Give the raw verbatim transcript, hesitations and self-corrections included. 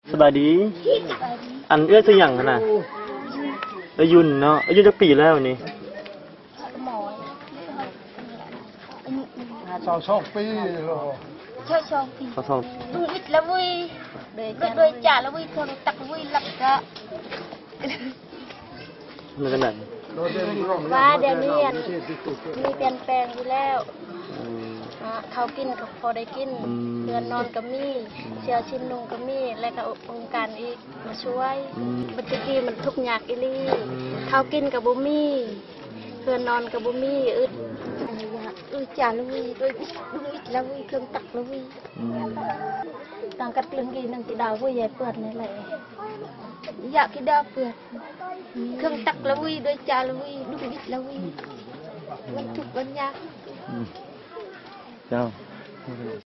สบายดีอันเอื้อจะอย่างขนาดอายุนเนาะอายุจะปีแล้วนี่สองสองปีหรอใช่สองปีเขาชอบดูอิดแล้ววิด้วยด้วยจ่าแล้ววิคนตักวิหลับก็มันกันไหนว่าเดี๋ยวนี้มีเปลี่ยนแปลงอยู่แล้วเขากินกับพอได้กินเพื่อนนอนก็มีเชียวชิมนุงก็มีและก็องค์การอีกมาช่วยบัจจีมันทุกอยากอีลี่เขากินกับบุมี่เพื่อนนอนกับบุมี่อึดอึดจ่าลุยด้วยลุยแล้ววิเครื่องตักแล้ววิต่างกัดเรื่องกีนังกีดาววิใหญ่เปิดนี่แหละอยากกีดาวเปิดเครื่องตักแล้ววิด้วยจ่าแล้ววิลุยแล้ววิวันทุกวันยากเจ้า